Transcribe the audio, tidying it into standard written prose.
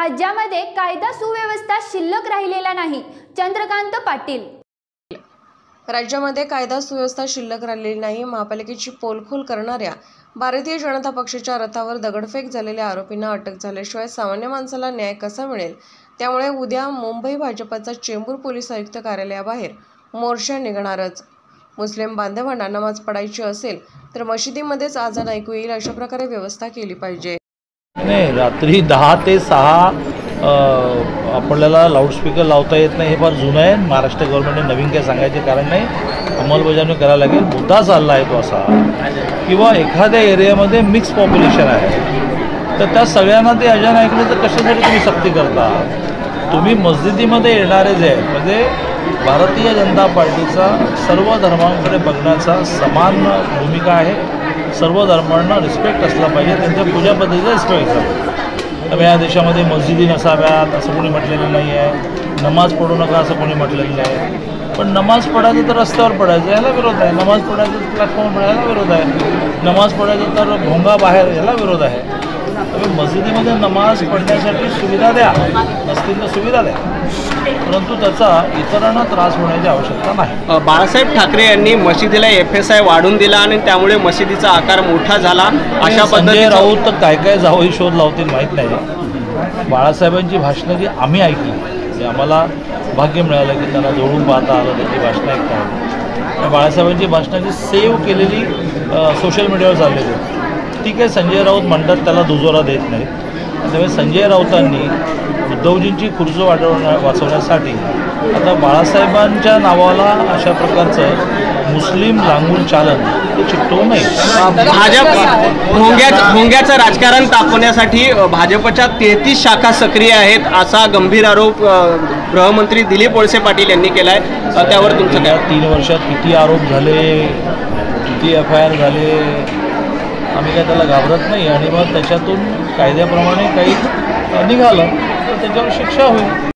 राज्यामध्ये कायदा सुव्यवस्था शिल्लक राहिलेला नाही. चंद्रकांत पाटील. राज्यामध्ये कायदा सुव्यवस्था शिल्लक राहिलेली नाही. महापालिकेची पोलखोल करणाऱ्या भारतीय जनता पक्षाच्या रथावर दगडफेक झालेल्या आरोपींना अटक झाल्याशिवाय सामान्य माणसाला न्याय कसा मिळेल? त्यामुळे उद्या मुंबई भाजपचा चेंबूर पोलीस आयुक्त कार्यालयाबाहेर मोर्चा निघणारच. मुस्लिम बांधवांना नमाज पडायची असेल तर मशिदीमध्येच आजान ऐकू येईल अशा प्रकारे व्यवस्था केली पाहिजे. नाही, रात्री 10 ते 6 आपल्याला लाऊडस्पीकर लावता येत नाही. हे फार जुनं आहे. महाराष्ट्र गव्हर्नमेंटने नवीन काही सांगायचे कारण नाही, अंमलबजावणी करायला लागेल. मुद्दा चालला आहे तो असा किंवा एखाद्या एरियामध्ये मिक्स पॉप्युलेशन आहे तर त्या सगळ्यांना ते अजान ऐकलं तर कशासाठी तुम्ही सक्ती करता? तुम्ही मस्जिदीमध्ये येणारे जे आहेत म्हणजे भारतीय जनता पार्टीचा सर्व धर्मांकडे बघण्याचा समान भूमिका आहे. सर्व धर्मांना रिस्पेक्ट असला पाहिजे, त्यांच्या पूजा पद्धतीचा रिस्पेक्ट असला पाहिजे. तर या देशामध्ये मस्जिदी नसाव्यात असं कोणी म्हटलेलं नाही आहे. नमाज पढू नका असं कोणी म्हटलेलं नाही. पण नमाज पडायचं तर रस्त्यावर पडायचं याला विरोध आहे. नमाज पडायचं तर प्लॅटफॉर्म पडायला विरोध आहे. नमाज पडायचं तर भोंगा बाहेर याला विरोध आहे. त्यामुळे मस्जिदीमध्ये नमाज पडण्यासाठी सुविधा द्या, नसतील तर सुविधा द्या, परंतु त्याचा इतरांना त्रास होण्याची आवश्यकता नाही. बाळासाहेब ठाकरे यांनी मशिदीला FSI वाढून दिला आणि त्यामुळे मशिदीचा आकार मोठा झाला अशा संजय राऊत तर काय काय जावंही शोध लावतील माहीत नाही. बाळासाहेबांची भाषणं जी आम्ही ऐकली ते आम्हाला भाग्य मिळालं की त्यांना जवळून पाहता आलं, त्यांची भाषणं ऐकता आली. बाळासाहेबांची भाषणाची सेव्ह केलेली सोशल मीडियावर चाललेली होती. ठीक आहे, संजय राऊत म्हणतात त्याला दुजोरा देत नाहीत. त्यामुळे संजय राऊतांनी उद्धवजींची खुर्च वाचवण्यासाठी आता बाळासाहेबांच्या नावाला अशा प्रकारचं मुस्लिम लांगून चालन ते चिकटवू नये. भाजप भोंग्याचं राजकारण तापवण्यासाठी भाजपच्या 33 शाखा सक्रिय आहेत असा गंभीर आरोप गृहमंत्री दिलीप वळसे पाटील यांनी केला आहे. त्यावर तुमचं काय? 3 वर्षात किती आरोप झाले, किती FIR झाले, आम्ही काय त्याला घाबरत नाही. आणि मग त्याच्यातून कायद्याप्रमाणे काही निघालं तर त्याच्यावर शिक्षा होईल.